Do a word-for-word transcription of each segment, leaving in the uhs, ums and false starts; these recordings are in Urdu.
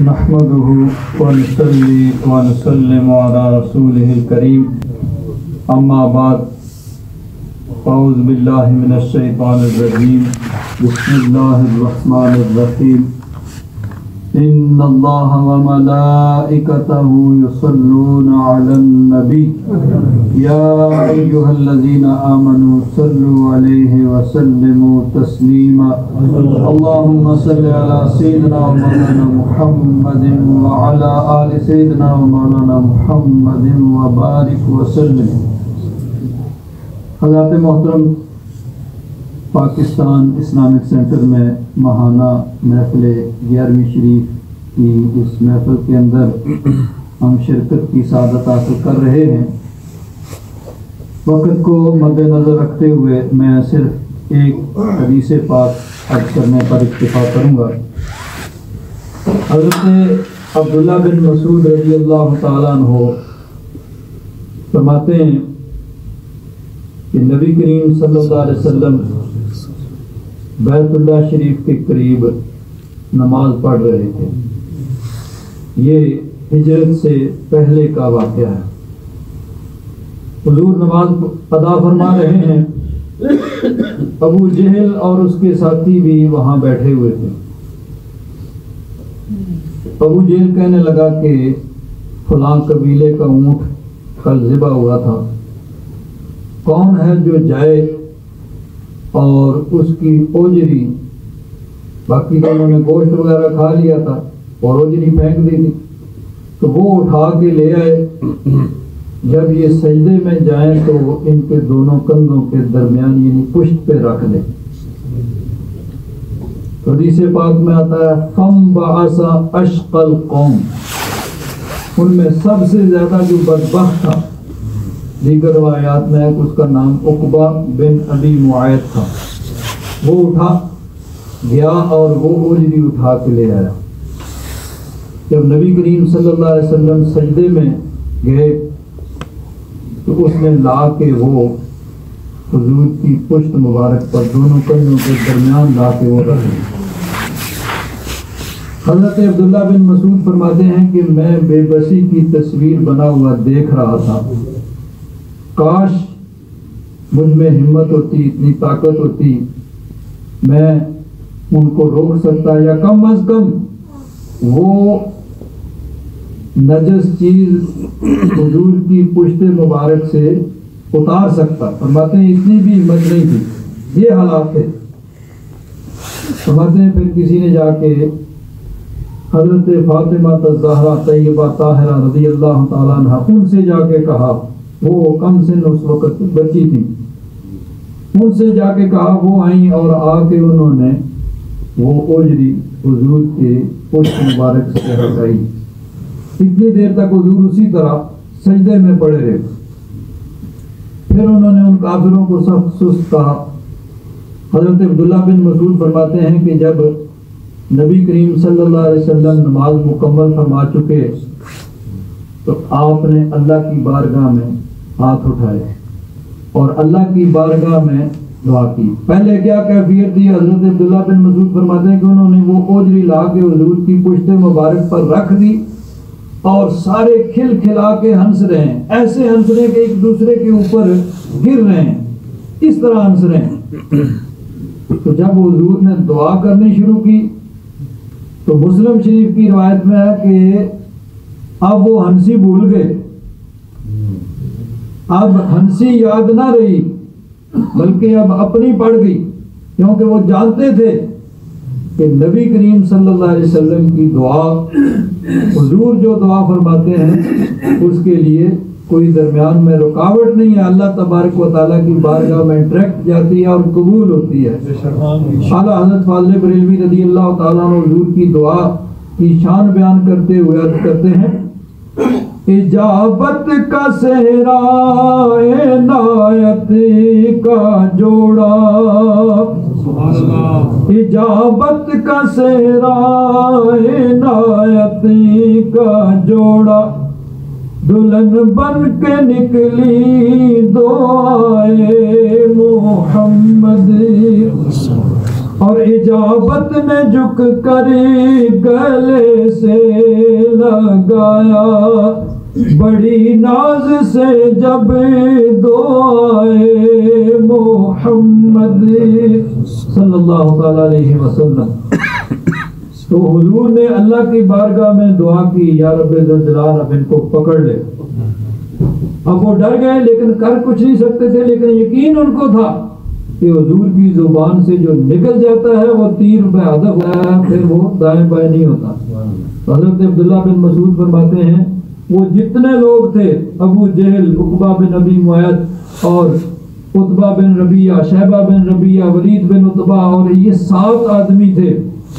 نحمده ونصلي ونسلم على رسوله الكريم اما بعد اعوذ باللہ من الشیطان الرجیم بسم اللہ الرحمن الرحیم ان اللہ وملائکتہ یصلون علی النبی یا ایہا الذین آمنوا صلوا علیہ وسلموا تسلیما اللہم صل علی سیدنا مولانا محمد وعلی آل سیدنا مولانا محمد وبارک وسلم۔ حضرات محترم، پاکستان اسلامک سینٹر میں ماہانہ محفل گیارہویں شریف کی اس محفل کے اندر ہم شرکت کی سعادت حاصل کر رہے ہیں۔ وقت کو مد نظر رکھتے ہوئے میں صرف ایک حدیث پاک عرض کرنے پر اکتفا کروں گا۔ حضرت عبداللہ بن مسعود رضی اللہ تعالیٰ عنہ فرماتے ہیں کہ نبی کریم صلی اللہ علیہ وسلم بیت اللہ شریف کے قریب نماز پڑھ رہے تھے۔ یہ ہجرت سے پہلے کا واقعہ ہے۔ حضور نماز ادا فرما رہے ہیں، ابو جہل اور اس کے ساتھی بھی وہاں بیٹھے ہوئے تھے۔ ابو جہل کہنے لگا کہ فلاں قبیلے کا اونٹ کل ذبح ہوا تھا، کون ہے جو جائے اور اس کی اوجری، باقی لوگوں نے گوشت وغیرہ کھا لیا تھا اور اوجری پھینک دی تھی، تو وہ اٹھا کے لے آئے۔ جب یہ سجدے میں جائیں تو ان کے دونوں کندھوں کے درمیان یعنی پشت پہ رکھ دیں۔ حدیث پاک میں آتا ہے فم بعث اشقى القوم، ان میں سب سے زیادہ جو بدبخت تھا، دیگر روایات میں اس کا نام عقبہ بن ابی معیط تھا، وہ اٹھا گیا اور وہ اوجری اٹھا کے لے آیا۔ جب نبی کریم صلی اللہ علیہ وسلم سجدے میں گئے تو اس نے لا کے وہ حضور کی پشت مبارک پر دونوں کندھوں کے درمیان لا کے وہ رکھ دی۔ حضرت عبداللہ بن مسعود فرماتے ہیں کہ میں بے بسی کی تصویر بنا ہوا دیکھ رہا تھا، کاش مجھ میں ہمت ہوتی، اتنی طاقت ہوتی، میں ان کو روک سکتا یا کم از کم وہ نجس چیز حضور کی پشت مبارک سے اتار سکتا۔ فرماتے ہیں اتنی بھی ہمت نہیں تھی، یہ حالات تھے۔ فرماتے ہیں پھر کسی نے جا کے حضرت فاطمہ الزہرا طیبہ طاہرہ رضی اللہ تعالیٰ عنہ ان سے جا کے کہا، وہ کم سن اس وقت بچی تھی، ان سے جا کے کہا، وہ آئیں اور آ کے انہوں نے وہ اوجری حضور کے پشت مبارک سے ہٹائی۔ اتنی دیر تک حضور اسی طرح سجدے میں پڑے رہے۔ پھر انہوں نے ان کافروں کو سخت سست کہا۔ حضرت عبداللہ بن مسعود فرماتے ہیں کہ جب نبی کریم صلی اللہ علیہ وسلم نماز مکمل فرما چکے تو آپ نے اللہ کی بارگاہ میں ہاتھ اٹھائے اور اللہ کی بارگاہ میں دعا کی۔ پہلے کیا کیفیت تھی؟ حضرت عبداللہ بن مسعود فرماتے ہیں کہ انہوں نے وہ اوجری لا کے حضور کی پشت مبارک پر رکھ دی اور سارے کھل کھلا کے ہنس رہے ہیں، ایسے ہنس رہے ہیں کہ ایک دوسرے کے اوپر گر رہے ہیں، اس طرح ہنس رہے ہیں۔ تو جب حضور نے دعا کرنی شروع کی تو مسلم شریف کی روایت میں ہے کہ اب وہ ہنسی بھول گئے، اب ہنسی یاد نہ رہی بلکہ اب اپنی پڑ گئی، کیونکہ وہ جانتے تھے کہ نبی کریم صلی اللہ علیہ وسلم کی دعا، حضور جو دعا فرماتے ہیں اس کے لیے کوئی درمیان میں رکاوٹ نہیں ہے، اللہ تبارک و تعالیٰ کی بارگاہ میں ڈائریکٹ جاتی ہے اور قبول ہوتی ہے۔ اعلیٰ حضرت فاضل بریلوی رضی اللہ تعالیٰ عنہ حضور کی دعا کی شان بیان کرتے ہوئے عرض کرتے ہیں، اجابت کا صحرا عنایت کا جوڑا، اجابت کا صحرا عنایت کا جوڑا، دلہن بن کے نکلی دعائے محمد، اور اجابت نے جھک کر گلے سے لگایا، بڑی ناز سے جب دعائے محمد صلی اللہ تعالی علیہ وسلم، تو حضور نے اللہ کی بارگاہ میں دعا کی، یا رب ذوالجلال اب ان کو پکڑ لے۔ اب وہ ڈر گئے لیکن کر کچھ نہیں سکتے تھے، لیکن یقین ان کو تھا کہ حضور کی زبان سے جو نکل جاتا ہے وہ تیر پہ ہدف ہوتا ہے، پھر وہ دائیں بائیں نہیں ہوتا۔ حضرت عبداللہ بن مسعود فرماتے ہیں وہ جتنے لوگ تھے، ابو جہل، عقبہ بن ابی معیط اور عتبہ بن ربیعہ، شیبہ بن ربیعہ، ولید بن عتبہ، اور یہ سات آدمی تھے،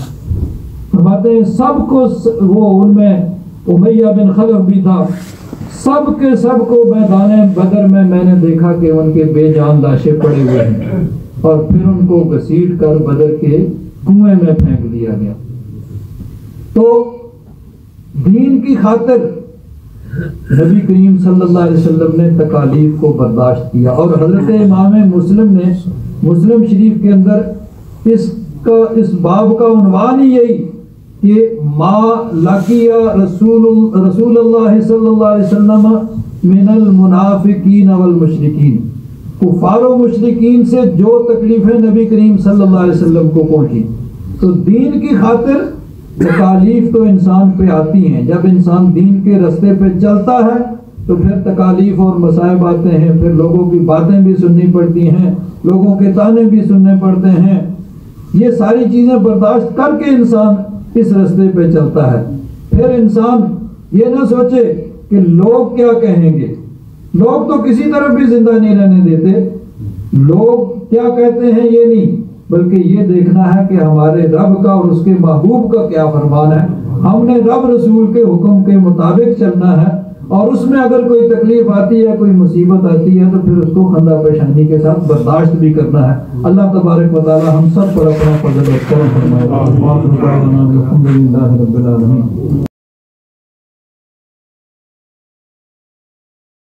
فرماتے ہیں سب کو، وہ ان میں امیہ بن خلف بھی تھا، سب کے سب کو میدان بدر میں میں نے دیکھا کہ ان کے بے جان لاشیں پڑے ہوئے ہیں، اور پھر ان کو گھسیٹ کر بدر کے کنویں میں پھینک دیا گیا۔ تو دین کی خاطر نبی کریم صلی اللہ علیہ وسلم نے تکالیف کو برداشت کیا، اور حضرت امام مسلم نے مسلم شریف کے اندر اس کا اس باب کا عنوان ہی یہی کہ ما لقیا رسول رسول اللہ صلی اللہ علیہ وسلم من المنافقین والمشرکین، کفار و مشرکین سے جو تکلیفیں نبی کریم صلی اللہ علیہ وسلم کو پہنچی۔ تو دین کی خاطر تکالیف تو انسان پہ آتی ہیں، جب انسان دین کے رستے پہ چلتا ہے تو پھر تکالیف اور مصائب آتے ہیں، پھر لوگوں کی باتیں بھی سننی پڑتی ہیں، لوگوں کے تانے بھی سننے پڑتے ہیں، یہ ساری چیزیں برداشت کر کے انسان اس رستے پہ چلتا ہے۔ پھر انسان یہ نہ سوچے کہ لوگ کیا کہیں گے، لوگ تو کسی طرف بھی زندہ نہیں رہنے دیتے، لوگ کیا کہتے ہیں یہ نہیں، بلکہ یہ دیکھنا ہے کہ ہمارے رب کا اور اس کے محبوب کا کیا فرمان ہے، ہم نے رب رسول کے حکم کے مطابق چلنا ہے، اور اس میں اگر کوئی تکلیف آتی ہے، کوئی مصیبت آتی ہے، تو پھر اس کو خندہ پیشانی کے ساتھ برداشت بھی کرنا ہے۔ اللہ تبارک و تعالی ہم سب پر اپنا فضل و کرم فرمائے۔